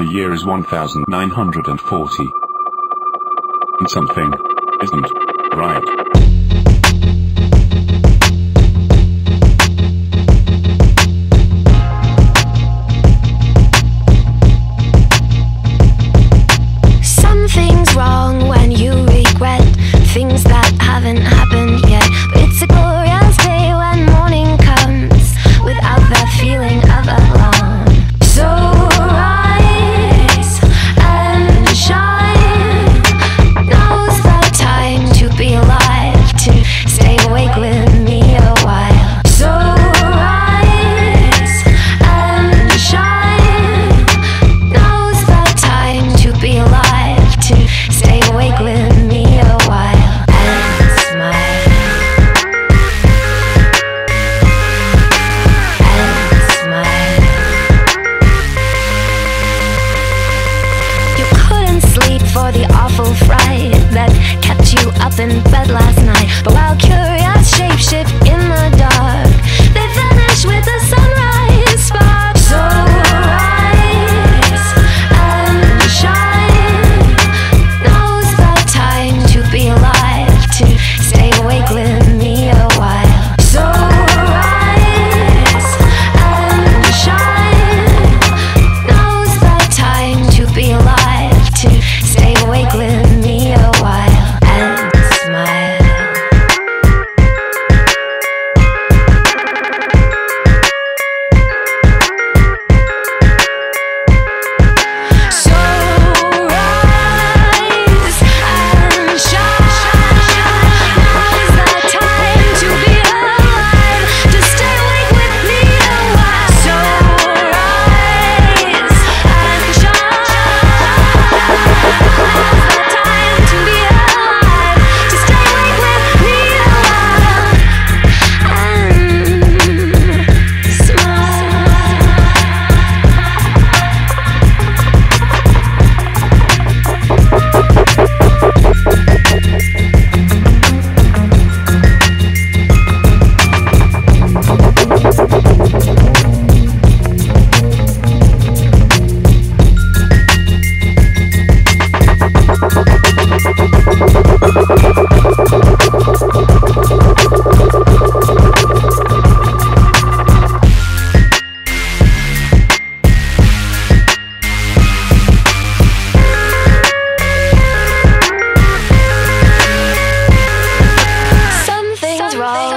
The year is 1940. And something isn't right. Something's wrong when you regret things that haven't happened yet. But it's a glorious day when morning comes without the feeling of alarm. So rise and shine. Now's the time to be alive, to stay awake with me a while. So rise and shine. Now's the time to be alive, to stay awake with me a while and smile. And smile. You couldn't sleep for the awful fright that kept you up in bed last night. But while curious shapeshift in the dark, they vanish with the sunrise spark. So rise and shine. Now's the time to be alive, to stay awake with me a while. So rise and shine. Now's the time to be alive, to stay awake with me a while and smile. So rise and shine. Now's the time to be alive, to stay awake with me a while. So rise and shine. Now's the time to be alive, to stay awake with me a while and smile. Something's wrong.